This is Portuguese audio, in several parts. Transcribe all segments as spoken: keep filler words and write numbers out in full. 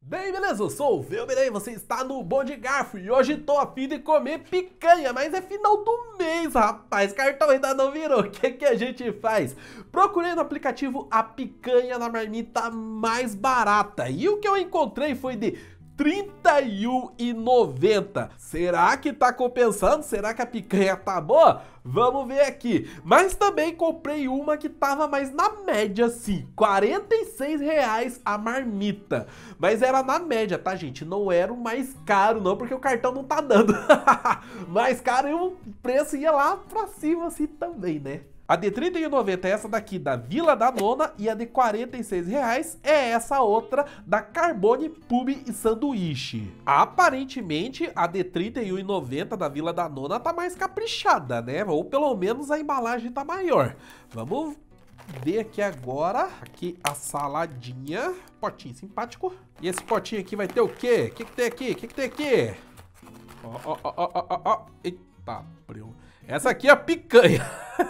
Bem, beleza? Eu sou o Velberei, você está no Bom de Garfo e hoje tô a fim de comer picanha, mas é final do mês, rapaz, cartão ainda não virou, o que que a gente faz? Procurei no aplicativo a picanha na marmita mais barata e o que eu encontrei foi de trinta e um reais e noventa centavos. Será que tá compensando? Será que a picanha tá boa? Vamos ver aqui. Mas também comprei uma que tava mais na média, sim. quarenta e seis reais a marmita. Mas era na média, tá, gente? Não era o mais caro, não, porque o cartão não tá dando. Mais caro e o preço ia lá pra cima, assim, também, né? A de trinta e um reais e noventa centavos é essa daqui da Vila da Nona e a de quarenta e seis reais é essa outra da Carbone Pub e Sanduíche. Aparentemente, a de trinta e um reais e noventa centavos da Vila da Nona tá mais caprichada, né? Ou pelo menos a embalagem tá maior. Vamos ver aqui agora, aqui a saladinha, potinho simpático. E esse potinho aqui vai ter o quê? O que que tem aqui? O que que tem aqui? Ó, ó, ó, ó, ó, ó. Eita, primo. Essa aqui é a picanha.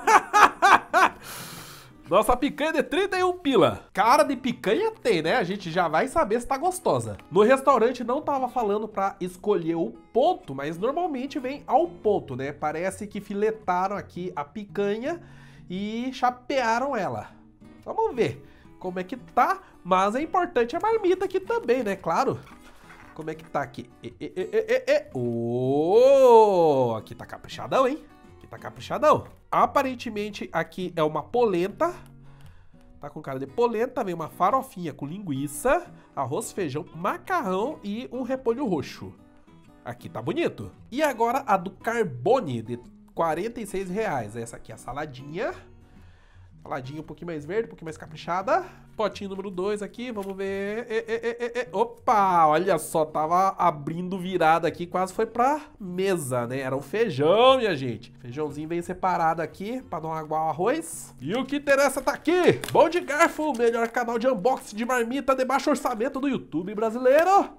Nossa picanha de trinta e um pila. Cara de picanha tem, né? A gente já vai saber se tá gostosa. No restaurante não tava falando pra escolher o ponto, mas normalmente vem ao ponto, né? Parece que filetaram aqui a picanha e chapearam ela. Vamos ver como é que tá, mas é importante a marmita aqui também, né? Claro. Como é que tá aqui? E, e, e, e, e. Oh, aqui tá caprichadão, hein? Tá caprichadão. Aparentemente aqui é uma polenta. Tá com cara de polenta. Vem uma farofinha com linguiça, arroz, feijão, macarrão e um repolho roxo. Aqui tá bonito. E agora a do Carbone, de quarenta e seis reais. Essa aqui é a saladinha. Saladinha um pouquinho mais verde, um pouquinho mais caprichada. Potinho número dois aqui, vamos ver. E, e, e, e. Opa, olha só, tava abrindo virada aqui, quase foi pra mesa, né? Era um feijão, minha gente. Feijãozinho bem separado aqui, pra não aguar o arroz. E o que interessa tá aqui. Bom de Garfo, o melhor canal de unboxing de marmita de baixo orçamento do YouTube brasileiro.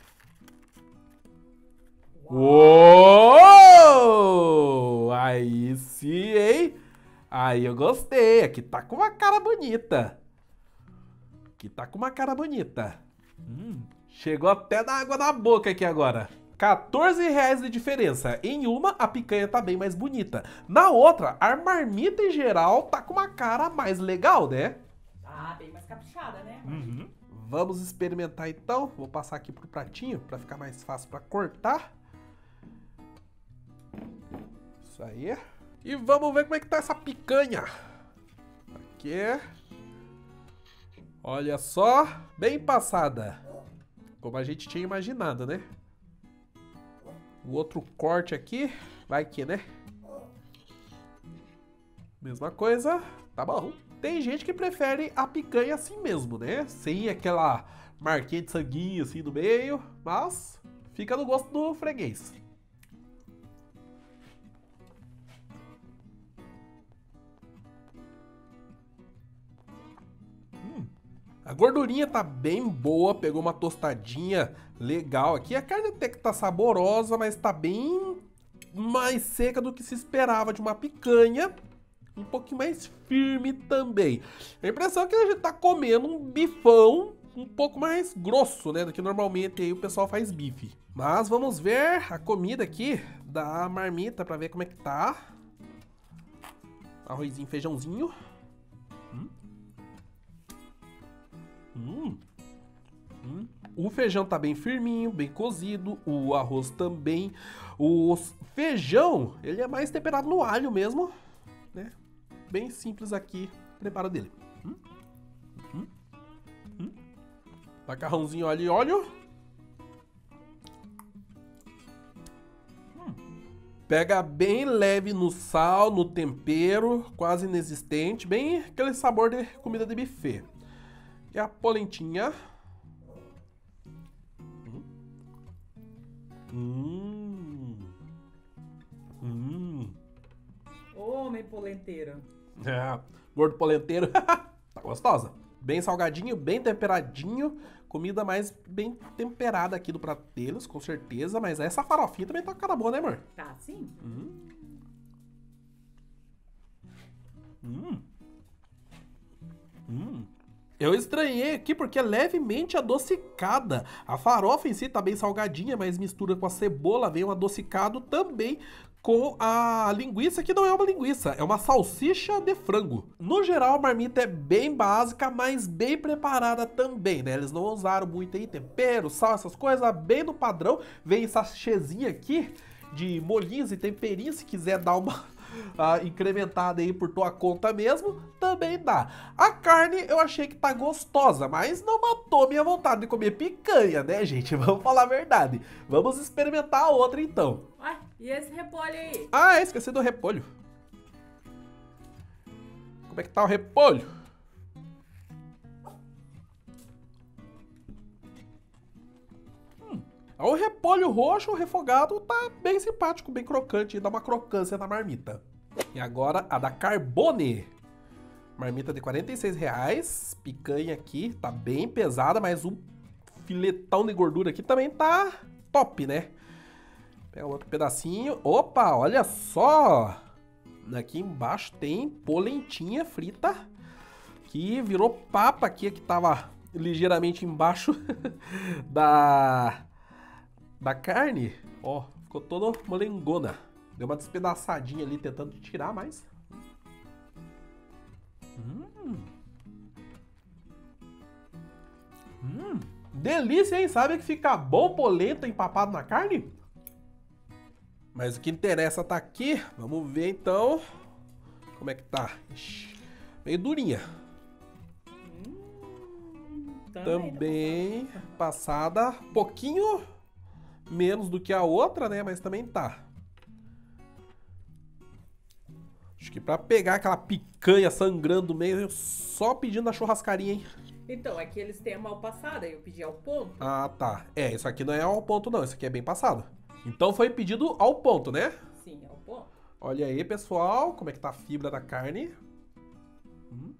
Uou! Aí sim, hein? Aí eu gostei, aqui tá com uma cara bonita. Aqui tá com uma cara bonita. Hum, chegou até da água na boca aqui agora. quatorze reais de diferença. Em uma, a picanha tá bem mais bonita. Na outra, a marmita em geral tá com uma cara mais legal, né? Ah, bem mais caprichada, né? Uhum. Vamos experimentar então. Vou passar aqui pro pratinho pra ficar mais fácil pra cortar. Isso aí. E vamos ver como é que tá essa picanha. Aqui. Olha só, bem passada. Como a gente tinha imaginado, né? O outro corte aqui, vai que, né? Mesma coisa, tá bom. Tem gente que prefere a picanha assim mesmo, né? Sem aquela marquinha de sanguinho assim no meio, mas fica no gosto do freguês. A gordurinha tá bem boa, pegou uma tostadinha legal aqui. A carne até que tá saborosa, mas tá bem mais seca do que se esperava de uma picanha. Um pouquinho mais firme também. A impressão é que a gente tá comendo um bifão um pouco mais grosso, né? Do que normalmente aí o pessoal faz bife. Mas vamos ver a comida aqui da marmita pra ver como é que tá. Arrozinho, feijãozinho. Hum. Hum. Hum. O feijão tá bem firminho, bem cozido, o arroz também. O feijão, ele é mais temperado no alho mesmo, né? Bem simples aqui, o preparo dele. Hum. Hum. Hum. Macarrãozinho alho e óleo. Hum. Pega bem leve no sal, no tempero, quase inexistente, bem aquele sabor de comida de buffet. E a polentinha. Hum. Hum. Homem polenteiro. É, gordo polenteiro. Tá gostosa. Bem salgadinho, bem temperadinho. Comida mais bem temperada aqui do prato deles, com certeza. Mas essa farofinha também tá com cara boa, né, amor? Tá, sim. Hum. Hum. Hum. Eu estranhei aqui porque é levemente adocicada. A farofa em si tá bem salgadinha, mas mistura com a cebola, vem um adocicado também com a linguiça, que não é uma linguiça, é uma salsicha de frango. No geral, a marmita é bem básica, mas bem preparada também, né? Eles não usaram muito aí tempero, sal, essas coisas, bem no padrão. Vem sachêzinho aqui de molhinhos e temperinhos, se quiser dar uma... Uh, incrementada aí por tua conta mesmo, também dá. A carne eu achei que tá gostosa, mas não matou minha vontade de comer picanha, né, gente? Vamos falar a verdade. Vamos experimentar a outra então. Ué, e esse repolho aí? Ah, esqueci do repolho. Como é que tá o repolho? Hum, o repolho roxo, refogado, tá bem simpático, bem crocante, dá uma crocância na marmita. E agora a da Carbone. Marmita de quarenta e seis reais. Picanha aqui, tá bem pesada, mas o filetão de gordura aqui também tá top, né? Pega outro pedacinho. Opa, olha só! Aqui embaixo tem polentinha frita, que virou papa aqui, que tava ligeiramente embaixo da, da carne. Ó, ficou toda molengona. Deu uma despedaçadinha ali tentando tirar, mas... Hum. Hum. Delícia, hein? Sabe que fica bom polenta empapado na carne? Mas o que interessa tá aqui. Vamos ver então como é que tá. Ixi, meio durinha. Hum, também passada. Um pouquinho menos do que a outra, né? Mas também tá. Acho que pra pegar aquela picanha sangrando meio, só pedindo na churrascaria, hein? Então, é que eles têm a mal passada, eu pedi ao ponto. Ah, tá. É, isso aqui não é ao ponto, não. Isso aqui é bem passado. Então foi pedido ao ponto, né? Sim, ao ponto. Olha aí, pessoal, como é que tá a fibra da carne. Hum.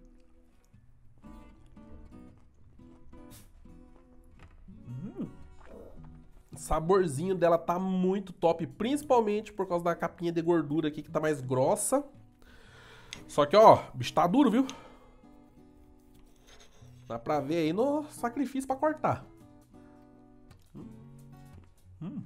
Hum. O saborzinho dela tá muito top, principalmente por causa da capinha de gordura aqui que tá mais grossa. Só que, ó, o bicho tá duro, viu? Dá pra ver aí no sacrifício pra cortar. Hum. Hum.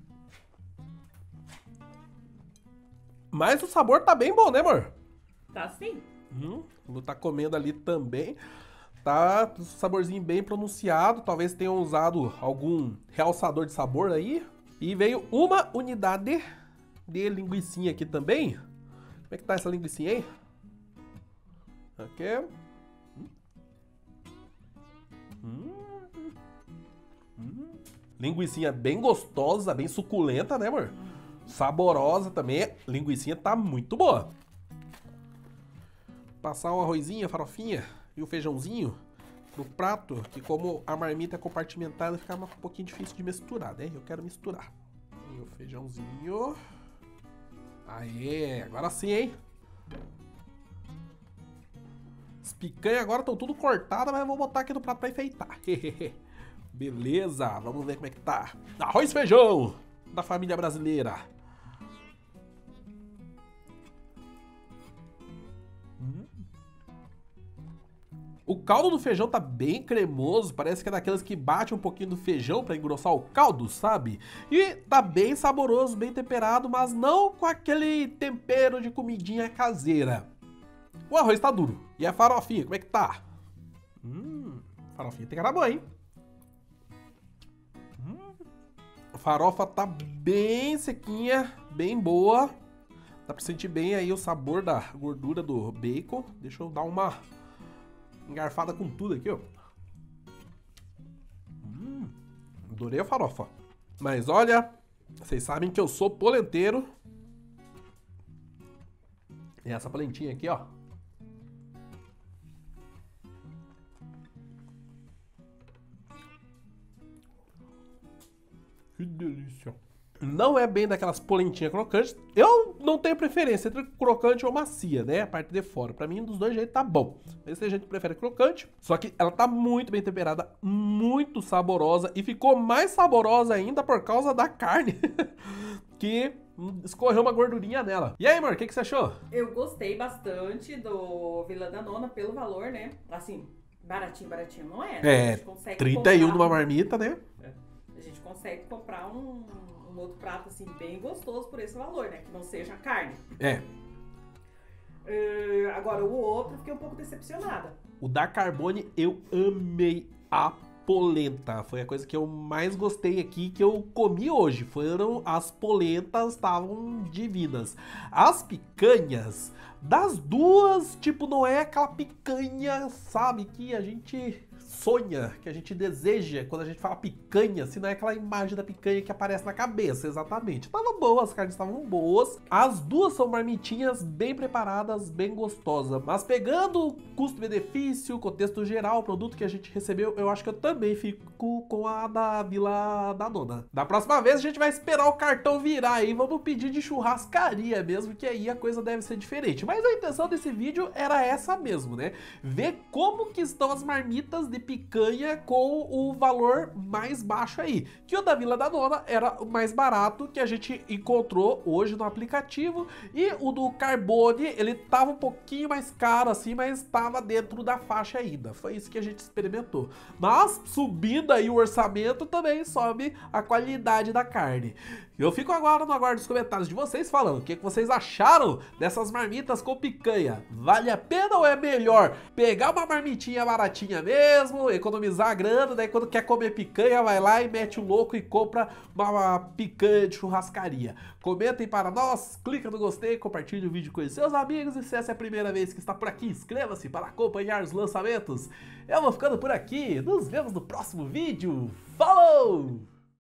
Mas o sabor tá bem bom, né, amor? Tá sim. Hum, o Lu tá comendo ali também. Tá um saborzinho bem pronunciado. Talvez tenham usado algum realçador de sabor aí. E veio uma unidade de linguicinha aqui também. Como é que tá essa linguicinha aí? Aqui. Hum. Hum. Hum. Linguicinha bem gostosa, bem suculenta, né, amor? Saborosa também. Linguicinha tá muito boa. Passar um arrozinho, a farofinha e o feijãozinho pro prato, que como a marmita é compartimentada, fica um pouquinho difícil de misturar, né? Eu quero misturar. E o feijãozinho. Aê, agora sim, hein? As picanhas agora estão tudo cortadas, mas eu vou botar aqui no prato pra enfeitar. Beleza, vamos ver como é que tá. Arroz e feijão da família brasileira. O caldo do feijão tá bem cremoso, parece que é daquelas que bate um pouquinho do feijão pra engrossar o caldo, sabe? E tá bem saboroso, bem temperado, mas não com aquele tempero de comidinha caseira. O arroz tá duro. E a farofinha, como é que tá? Hum, farofinha tem cara boa, hein? Hum, a farofa tá bem sequinha, bem boa. Dá pra sentir bem aí o sabor da gordura do bacon. Deixa eu dar uma engarfada com tudo aqui, ó. Hum, adorei a farofa. Mas olha, vocês sabem que eu sou polenteiro. E essa polentinha aqui, ó. Que delícia. Não é bem daquelas polentinhas crocantes. Eu não tenho preferência entre crocante ou macia, né? A parte de fora. Pra mim, dos dois jeitos tá bom. Mas tem gente que prefere crocante. Só que ela tá muito bem temperada, muito saborosa. E ficou mais saborosa ainda por causa da carne. Que escorreu uma gordurinha nela. E aí, amor, o que, que você achou? Eu gostei bastante do Vila da Nona pelo valor, né? Assim, Baratinho, baratinho não é. É, A gente consegue trinta e um comprar numa um- marmita, né? A gente consegue comprar um, um outro prato assim bem gostoso por esse valor, né? Que não seja carne. É. Eh, agora o outro eu fiquei um pouco decepcionada. O da Carbone eu amei a polenta. Foi a coisa que eu mais gostei aqui que eu comi hoje. Foram as polentas, estavam divinas. As picanhas, das duas, tipo, não é aquela picanha, sabe, que a gente sonha, que a gente deseja quando a gente fala picanha, assim, não é aquela imagem da picanha que aparece na cabeça, exatamente. Estavam boas, as carnes estavam boas. As duas são marmitinhas bem preparadas, bem gostosas. Mas pegando o custo-benefício, contexto geral, o produto que a gente recebeu, eu acho que eu também fico com a da Vila da Nona. Da próxima vez a gente vai esperar o cartão virar aí, vamos pedir de churrascaria mesmo, que aí a coisa deve ser diferente. Mas a intenção desse vídeo era essa mesmo, né? Ver como que estão as marmitas de picanha com o valor mais baixo aí. Que o da Vila da Nona era o mais barato que a gente encontrou hoje no aplicativo. E o do Carbone, ele tava um pouquinho mais caro assim, mas estava dentro da faixa ainda. Foi isso que a gente experimentou. Mas subindo aí o orçamento também sobe a qualidade da carne. Eu fico agora no aguardo dos comentários de vocês falando o que, que vocês acharam dessas marmitas com picanha. Vale a pena ou é melhor pegar uma marmitinha baratinha mesmo, economizar a grana, daí quando quer comer picanha vai lá e mete o louco e compra uma, uma picanha de churrascaria. Comentem para nós, clica no gostei, compartilhe o vídeo com os seus amigos e se essa é a primeira vez que está por aqui, inscreva-se para acompanhar os lançamentos. Eu vou ficando por aqui, nos vemos no próximo vídeo. Falou!